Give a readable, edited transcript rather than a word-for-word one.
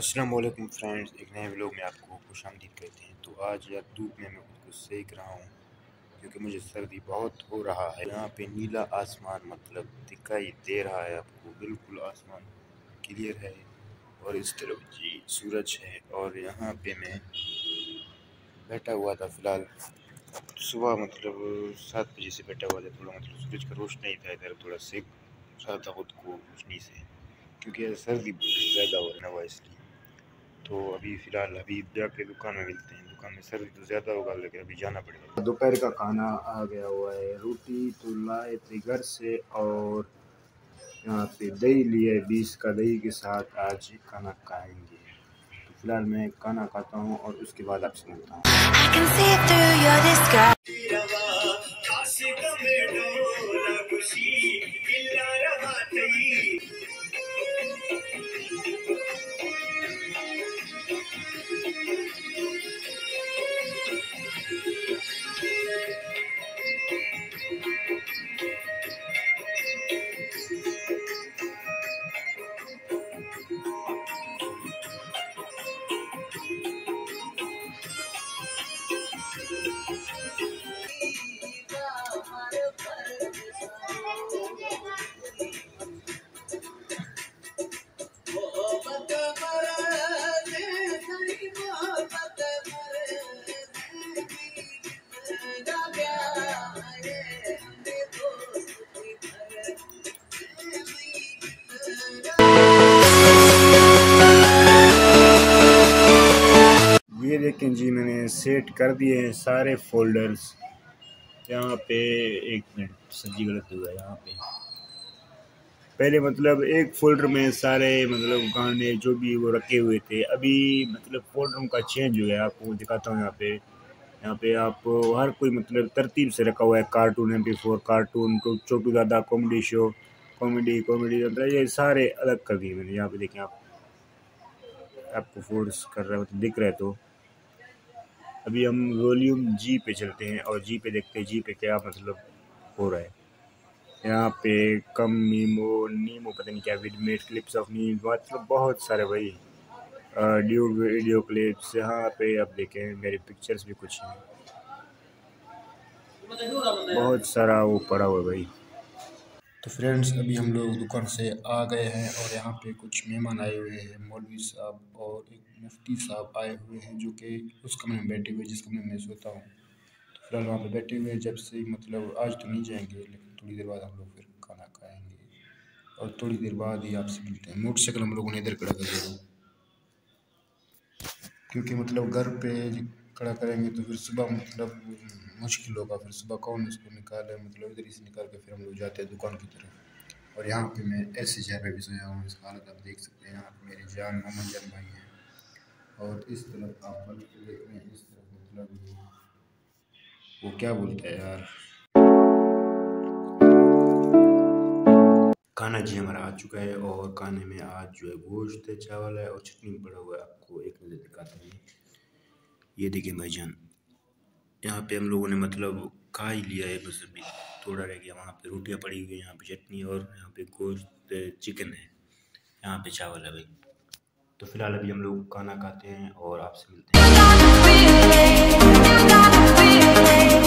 अस्सलाम वालेकुम फ्रेंड्स, एक नए व्लॉग में आपको खुशामदीद कहते हैं। तो आज यार धूप में मैं खुद को सेक रहा हूँ क्योंकि मुझे सर्दी बहुत हो रहा है। यहाँ पे नीला आसमान मतलब दिखाई दे रहा है आपको, बिल्कुल आसमान क्लियर है और इस तरफ जी सूरज है। और यहाँ पे मैं बैठा हुआ था फ़िलहाल, सुबह मतलब 7 बजे से बैठा हुआ था। थोड़ा मतलब सूरज का रोशनी था इधर, थोड़ा सेक रहा था खुद को रोशनी से क्योंकि सर्दी ज़्यादा हो रहा है इसलिए। तो अभी फ़िलहाल अभी जाके दुकान में मिलते हैं। दुकान में सर्दी तो ज़्यादा होगा लेकिन अभी जाना पड़ेगा। दोपहर का खाना आ गया हुआ है। रोटी तो लाए थे घर से और यहाँ पे दही लिए 20 का दही के साथ आज खाना खाएंगे। तो फिलहाल मैं खाना खाता हूँ और उसके बाद आपसे मिलता हूँ। ये देखें जी, मैंने सेट कर दिए हैं सारे फोल्डर्स। यहाँ पे एक मिनट, सब्जी गलत हुआ है। यहाँ पे पहले मतलब एक फोल्डर में सारे मतलब गाने जो भी वो रखे हुए थे, अभी मतलब फोल्डर का चेंज हो गया। आपको दिखाता हूँ। यहाँ पे आप हर कोई मतलब तरतीब से रखा हुआ है। कार्टून MP4 कार्टून, छोटू दादा कॉमेडी शो, कॉमेडी मतलब ये सारे अलग कर दिए मैंने। यहाँ पे देखें आप, आपको फोर्स कर रहा है मतलब दिख रहा है। तो अभी हम वॉल्यूम G पे चलते हैं और G पे देखते हैं G पे क्या मतलब हो रहा है। यहाँ पे कम नीमो पता नहीं क्या वीडियो क्लिप्स ऑफ नीम, मतलब बहुत सारे भाई ड्यूड वीडियो क्लिप्स। यहाँ पे आप देखें मेरे पिक्चर्स भी कुछ हैं, बहुत सारा वो पड़ा हुआ भाई। तो फ्रेंड्स अभी हम लोग दुकान से आ गए हैं और यहाँ पे कुछ मेहमान आए हुए हैं। मौलवी साहब और एक मुफ्ती साहब आए हुए हैं जो कि उस कमरे में बैठे हुए जिस कमरे में सोता हूँ। तो फिलहाल वहाँ पे बैठे हुए हैं। जब से मतलब आज तो नहीं जाएंगे लेकिन थोड़ी देर बाद हम लोग फिर खाना खाएंगे और थोड़ी देर बाद ही आपसे मिलते हैं। मोटरसाइकिल हम लोगों ने इधर खड़ा कर दिया क्योंकि मतलब घर पे खड़ा करेंगे तो फिर सुबह मतलब मुश्किल होगा। फिर सुबह कौन इसको निकाले, मतलब इधर ही से निकाल के फिर हम लोग जाते हैं दुकान की तरफ। और यहाँ पे मैं ऐसे चेयर पे भी सोया हूँ। इसका हालत आप देख सकते हैं। यहाँ पे मेरे जान मोहम्मद जान भाई हैं और इस तरफ आप बल्ब देख रहे हैं, इस तरफ मतलब वो क्या बोलता है यार, खाना जी हमारा आ चुका है। और खाने में आज जो है गोश्त है, चावल है और चटनी पड़ा हुआ है। आपको एक नज़र दिखाते हैं, ये देखिए भाईजान। यहाँ पे हम लोगों ने मतलब खा ही लिया है, बस अभी थोड़ा रह गया। वहाँ पे रोटियाँ पड़ी हुई है, यहाँ पे चटनी और यहाँ पे गोश्त चिकन है, यहाँ पे चावल है भाई। तो फिलहाल अभी हम लोग खाना खाते हैं और आपसे मिलते हैं।